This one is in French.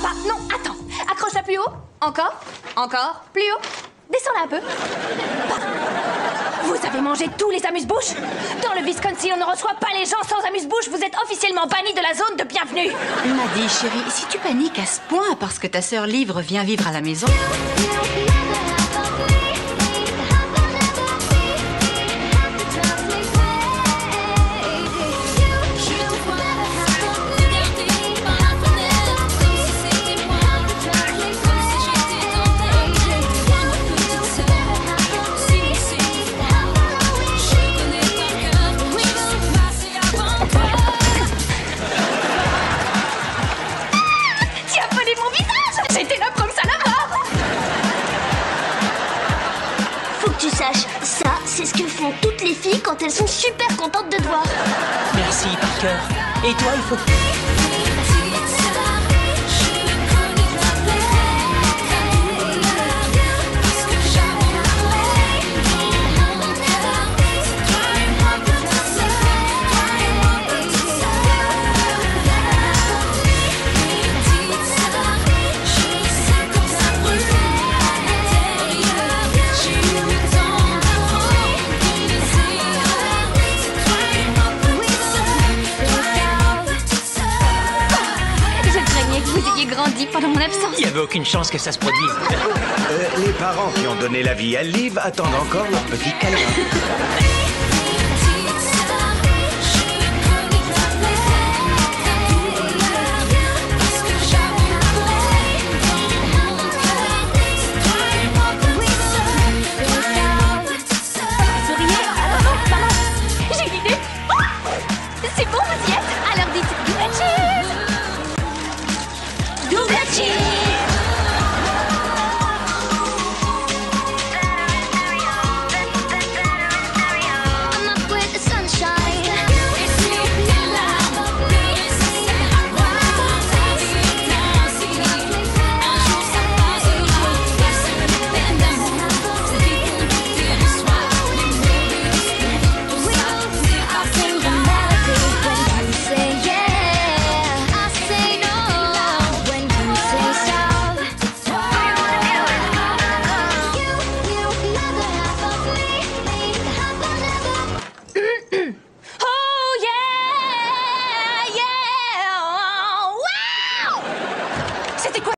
pas. Non, attends. Accroche-la plus haut. Encore. Encore. Plus haut. Descends-la un peu. Vous avez mangé tous les amuse-bouches? Dans le Wisconsin, on ne reçoit pas les gens sans amuse-bouche. Vous êtes officiellement banni de la zone de bienvenue. Maddie, chérie, si tu paniques à ce point parce que ta sœur Liv vient vivre à la maison... Ça, c'est ce que font toutes les filles quand elles sont super contentes de te voir. Merci, Parker. Et toi, il faut... Grandi pendant mon absence. Il n'y avait aucune chance que ça se produise. Les parents qui ont donné la vie à Liv attendent encore leur petit câlin.